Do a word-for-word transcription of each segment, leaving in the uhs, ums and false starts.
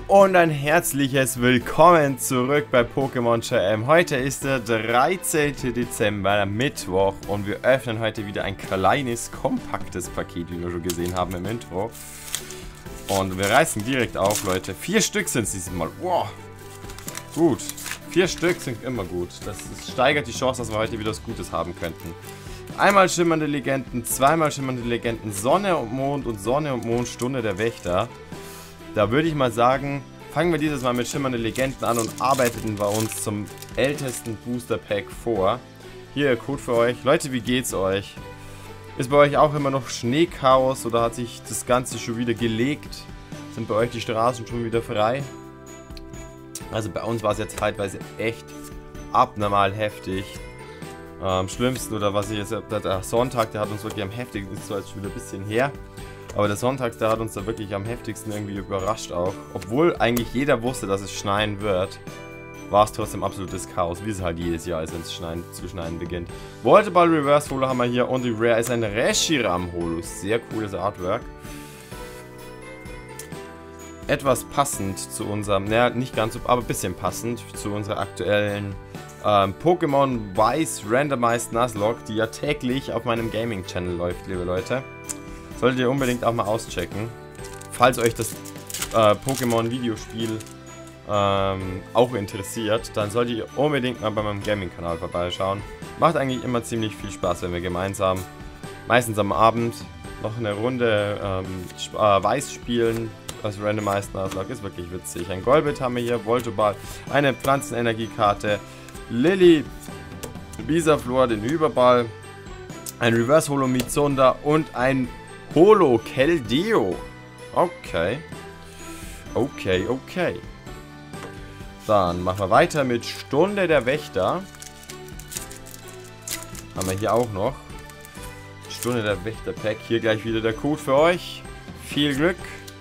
und ein herzliches Willkommen zurück bei Pokémon Jam. Heute ist der dreizehnte Dezember, Mittwoch, und wir öffnen heute wieder ein kleines, kompaktes Paket, wie wir schon gesehen haben im Intro. Und wir reißen direkt auf, Leute. Vier Stück sind es dieses Mal. Wow. Gut. Vier Stück sind immer gut. Das steigert die Chance, dass wir heute wieder was Gutes haben könnten. Einmal schimmernde Legenden, zweimal schimmernde Legenden, Sonne und Mond und Sonne und Mond, Stunde der Wächter. Da würde ich mal sagen, fangen wir dieses Mal mit schimmernde Legenden an und arbeiten bei uns zum ältesten Booster Pack vor. Hier der Code für euch. Leute, wie geht's euch? Ist bei euch auch immer noch Schneechaos oder hat sich das Ganze schon wieder gelegt? Sind bei euch die Straßen schon wieder frei? Also bei uns war es jetzt zeitweise echt abnormal heftig. Am schlimmsten, oder was ich jetzt, der Sonntag, der hat uns wirklich am heftigsten, ist zwar jetzt schon wieder ein bisschen her, aber der Sonntag, der hat uns da wirklich am heftigsten irgendwie überrascht auch. Obwohl eigentlich jeder wusste, dass es schneien wird, war es trotzdem absolutes Chaos, wie es halt jedes Jahr ist, wenn es schneien, zu schneien beginnt. Volteball Reverse Holo haben wir hier und die Rare ist ein Reshiram Holo. Sehr cooles Artwork. Etwas passend zu unserem, naja, nicht ganz so, aber ein bisschen passend zu unserer aktuellen ähm, Pokémon Weiß Randomized Nuzlocke, die ja täglich auf meinem Gaming-Channel läuft, liebe Leute. Solltet ihr unbedingt auch mal auschecken. Falls euch das äh, Pokémon-Videospiel ähm, auch interessiert, dann solltet ihr unbedingt mal bei meinem Gaming-Kanal vorbeischauen. Macht eigentlich immer ziemlich viel Spaß, wenn wir gemeinsam, meistens am Abend, noch eine Runde ähm, äh, Weiß spielen. Das Randomized Nuzlocke ist wirklich witzig. Ein Golbit haben wir hier, Voltoball, eine Pflanzenenergiekarte, Lilly, Bisaflor, den Überball, ein Reverse Holo Mizunda und ein Holo Keldeo. Okay. Okay, okay. Dann machen wir weiter mit Stunde der Wächter. Haben wir hier auch noch. Stunde der Wächter Pack. Hier gleich wieder der Code für euch. Viel Glück.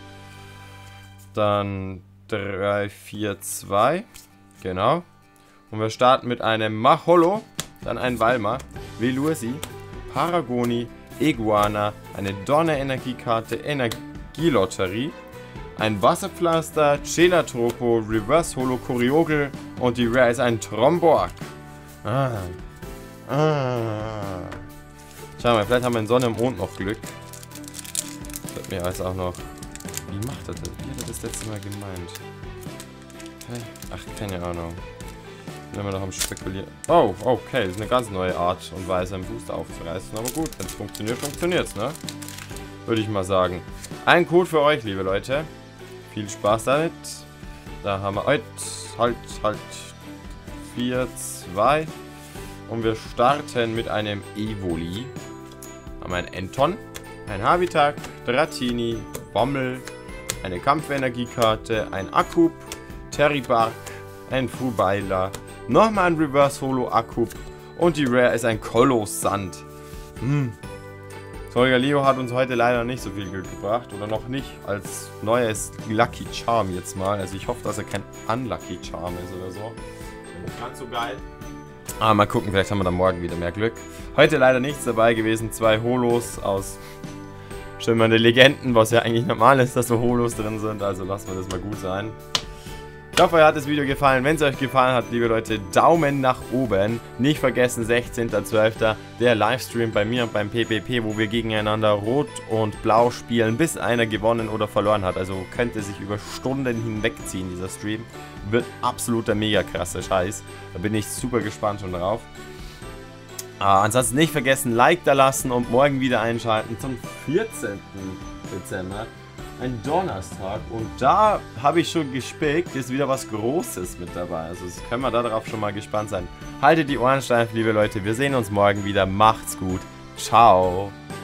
Dann drei, vier, zwei. Genau. Und wir starten mit einem Maholo. Dann ein Walma. Velursi. Paragoni. Iguana, eine Donner-Energiekarte, Energielotterie, ein Wasserpflaster, Chelatropo, Reverse Holo Kyogel und die Rare ist ein Tromborg. Ah. Ah. Schauen wir, vielleicht haben wir in Sonne und Mond noch Glück. Das wird mir alles auch noch. Wie macht er das? Wie hat er das letzte Mal gemeint? Hä? Ach, keine Ahnung. Wenn wir noch am Spekulieren. Oh, okay, das ist eine ganz neue Art und Weise, einen Booster aufzureißen. Aber gut, wenn es funktioniert, funktioniert es, ne? Würde ich mal sagen. Ein Code für euch, liebe Leute. Viel Spaß damit. Da haben wir halt, halt, halt. vier, zwei. Und wir starten mit einem Evoli. Haben wir einen Enton, ein Habitat, Dratini, Bommel, eine Kampfenergiekarte, ein Akkup, Terribark, ein Fubaila, nochmal ein Reverse Holo Akkup und die Rare ist ein Kolossand. Hm. Solgaleo hat uns heute leider nicht so viel Glück gebracht oder noch nicht als neues Lucky Charm jetzt mal. Also ich hoffe, dass er kein Unlucky Charm ist oder so. Nicht ganz so geil. Aber mal gucken, vielleicht haben wir dann morgen wieder mehr Glück. Heute leider nichts dabei gewesen. Zwei Holos aus schimmernde Legenden, was ja eigentlich normal ist, dass so Holos drin sind. Also lassen wir das mal gut sein. Ich hoffe, euch hat das Video gefallen. Wenn es euch gefallen hat, liebe Leute, Daumen nach oben. Nicht vergessen, sechzehnter zwölfter der Livestream bei mir und beim P P P, wo wir gegeneinander Rot und Blau spielen, bis einer gewonnen oder verloren hat. Also könnte sich über Stunden hinwegziehen, dieser Stream. Wird absoluter mega krasser Scheiß. Da bin ich super gespannt schon drauf. Äh, ansonsten nicht vergessen, Like da lassen und morgen wieder einschalten zum vierzehnten Dezember. Ein Donnerstag, und da habe ich schon gespickt, ist wieder was Großes mit dabei. Also das können wir darauf schon mal gespannt sein. Haltet die Ohren steif, liebe Leute. Wir sehen uns morgen wieder. Macht's gut. Ciao.